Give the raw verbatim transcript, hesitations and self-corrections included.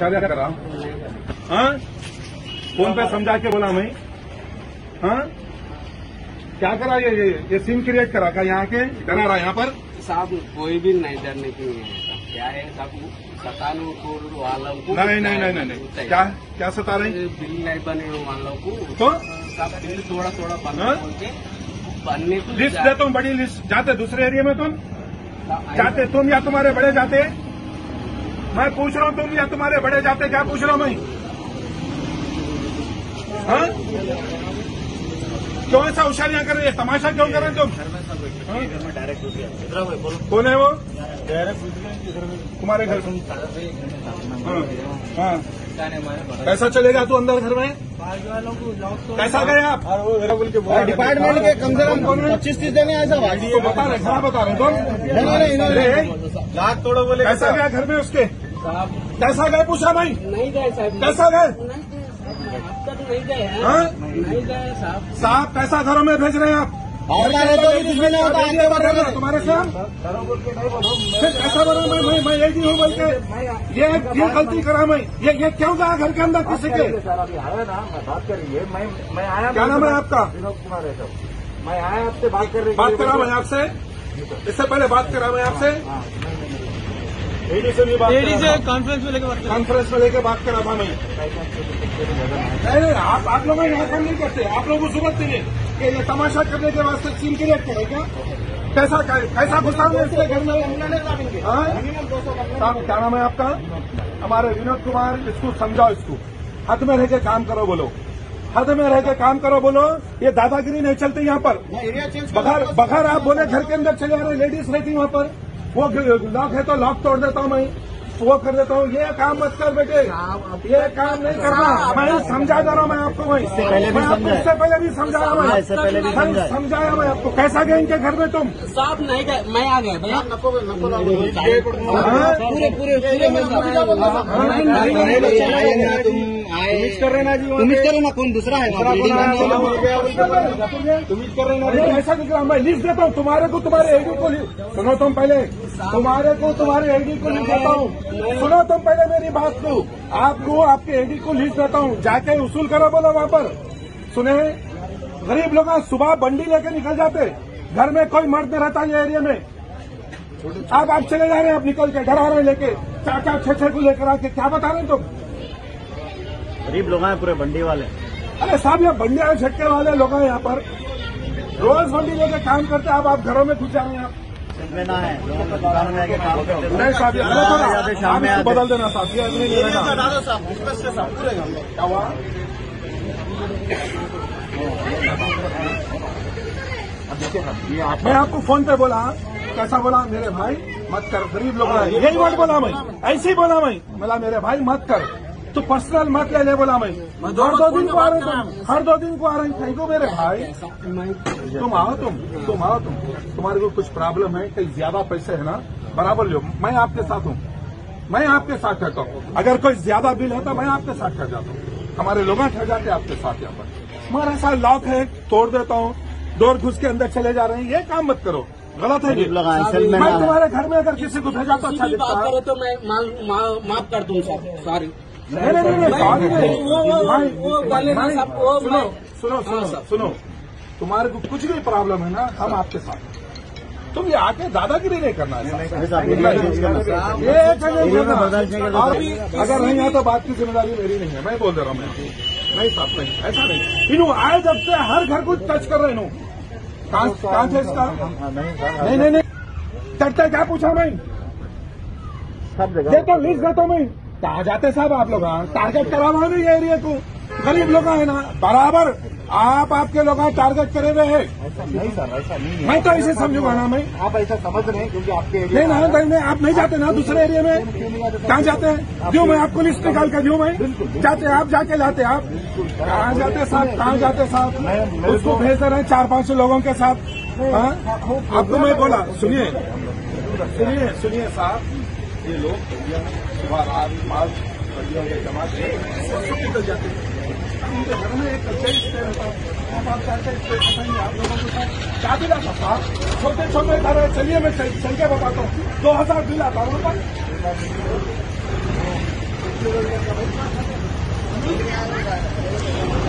इशारा करा, हाँ फोन पे समझा के बोला मैं, हाँ क्या करा ये ये, ये सीन क्रिएट करा का यहाँ के डरा रहा यहाँ पर साहब कोई भी नहीं डरने की नहीं है। क्या है सब सताने को वालों को नहीं नहीं नहीं नहीं नहीं क्या क्या सता रहे बिल नहीं बने वालों को तो सब बिल थोड़ा थोड़ा बनने के बनने को लिस्ट देता हूँ, बड़ी लिस्ट। जाते दूसरे एरिया में तुम जाते तुम या तुम्हारे बड़े जाते, मैं पूछ रहा हूँ तुम या तुम्हारे बड़े जाते, क्या पूछ रहा हूँ मैं, हाँ क्यों ऐसा होशियारियां कर रहे हैं, तमाशा क्यों कर रहे हो तुम? डायरेक्ट कौन है वो? तुम्हारे घर हाँ हाँ कैसा चलेगा तू अंदर घर में? कैसा गए आप? डिपार्टमेंट के कम से कम पच्चीस तीस जने ऐसा तो बता रहे खराब बता रहे तुम लाख तोड़ो बोले। कैसा गया घर में उसके? कैसा गए पूछा भाई? नहीं गए साहब, कैसा गए? नहीं गए हाँ नहीं गए साहब। साहब पैसा घरों में भेज रहे हैं आप? और तो भी कुछ भी नहीं होता आगे बढ़ रहे हैं तुम्हारे साथ फिर ऐसा बना मैं मैं मैं यही हूँ बोल के ये ये गलती करा मैं, ये ये क्यों गया घर के अंदर किसी के? आया ना बात करिए, मैं मैं आया। क्या नाम है आपका? विनोद कुमार है सर, मैं आया आपसे बात कर रही बात करा मैं आपसे, इससे पहले बात करा मैं आपसे, एडी से भी बात एडी से कॉन्फ्रेंस में लेकर बात कॉन्फ्रेंस में लेकर बात करा था मैं। नहीं नहीं आप आप लोग यहाँ काम नहीं करते, आप लोगों को जरूरत नहीं है कि ये तमाशा करने के वास्ते सीन क्रिएट करे क्या? कैसा कैसा घुसाओगे इसके घर में? हाँ साहब क्या नाम है आपका? हमारे विनोद कुमार, इसको समझाओ, इसको हद में रह के काम करो बोलो, हद में रह के काम करो बोलो, ये दादागिरी नहीं चलती यहाँ पर। बगैर बगैर आप बोले घर के अंदर चले आ रहे, लेडीज रहती वहाँ पर, वो लॉक है तो लॉक तोड़ देता हूँ मैं, वो कर देता हूँ, ये काम मत कर बेटे, ये काम नहीं करना। मैं समझा जा रहा हूँ मैं आपको, मैं इससे पहले भी समझाया, इससे पहले भी समझाया मैं, इससे पहले भी समझाया मैं आपको। कैसा गए इनके घर में तुम? साहब नहीं गए, मैं आ गया भैया। पूरे पूरे तुम कर रहे ना जी, तुम कर ना, कौन दूसरा है? तुम कर रहे ना, ऐसा दिख रहा मैं लिस्ट देता हूँ तुम्हारे को, तुम्हारे आईडी को सुनो तुम पहले, तुम्हारे को तुम्हारे आईडी को लिस्ट देता हूँ, सुनो तुम पहले मेरी बात को, आपको आपके एडी को लिस्ट देता हूँ, जाके उसूल करो बोलो वहाँ पर। सुने गरीब लोग सुबह बंडी लेके निकल जाते, घर में कोई मर्द नहीं रहता ये एरिया में, आप आप चले जा रहे हैं, आप निकल के डरा रहे लेके चार चार छह छह को लेकर आके, क्या बता रहे तुम? गरीब लोग हैं पूरे बंडी वाले। अरे साहब ये बंडी वाले झटके वाले लोग हैं यहाँ पर, रोज बंडी लेके काम करते, आप आप घरों में घुस जा रहे हैं। आप में ना है लोगों को दुकान में आके काम करते हैं। नहीं साहब जाते शाम में बदल देना साहब, ये नहीं रहेगा। क्या हुआ? मैं आपको फोन पे बोला, कैसा बोला? मेरे भाई मत कर, गरीब लोग यही वर्ड बोला मैं, ऐसे ही बोला मैं, बोला मेरे भाई मत कर, तो पर्सनल मत ले ले बोला मैं। हर दो दिन को आ रहे तुम, हर दो दिन को आ रहे थैंक यू मेरे भाई। तुम आओ, तुम तुम आओ, तुम तुम्हारे को कुछ प्रॉब्लम है, कहीं ज्यादा पैसे है ना, बराबर लो, मैं आपके साथ हूँ, मैं आपके साथ रहता हूँ। अगर कोई ज्यादा बिल है तो मैं आपके साथ ठहर जाता हूँ, हमारे लोग ठहर जाते हैं आपके साथ यहाँ पर। हमारा साथ लॉक है, तोड़ देता हूँ, डोर घुस के अंदर चले जा रहे हैं, ये काम मत करो, गलत है। मैं तुम्हारे घर में अगर किसी को भेजा तो अच्छा दिखता है, तो मैं माफ कर दूँ सर, सॉरी। नहीं नहीं नहीं सॉरी नहीं, सुनो सुनो सुनो सुनो, तुम्हारे को कुछ भी प्रॉब्लम है ना, हम आपके साथ, तुम ये आके दादागिरी नहीं करना है। अगर नहीं है तो बात की जिम्मेदारी मेरी नहीं है, मैं बोल दे रहा हूँ, मैं नहीं साहब नहीं, ऐसा नहीं। इन्हों आए जब से हर घर को टच कर रहे, इन्हों कहाँ थे इसका? नहीं नहीं नहीं चढ़ते, क्या पूछा मैं? देखो लिस्ट देता मैं, कहा जाते साहब आप लोग टारगेट करा हुआ नहीं ये एरिया को, गरीब लोग है ना, बराबर आप आपके लोग टारगेट करे हुए हैं। नहीं सर ऐसा नहीं है, मैं तो ऐसे समझूंगा ना, मैं आप ऐसा समझ रहे हैं क्योंकि आपके नहीं ना, नहीं आप नहीं जाते ना दूसरे एरिया में, कहाँ जाते हैं? क्यों मैं आपको लिस्ट निकाल कर दूं? मैं जाते आप जाके लाते, आप कहाँ जाते साहब, कहाँ जाते साहब? उसको भेज रहे हैं चार पांच सौ लोगों के साथ। आपको मैं बोला, सुनिए सुनिए सुनिए साहब, ये लोग सुबह रात माल जमा निकल जाते हैं, उनके घर में एक आप आप लोगों के साथ क्या बिल आता था? छोटे छोटे घर है, चलिए मैं चल के बताता हूँ, दो हजार बिल आता वहाँ पर। है।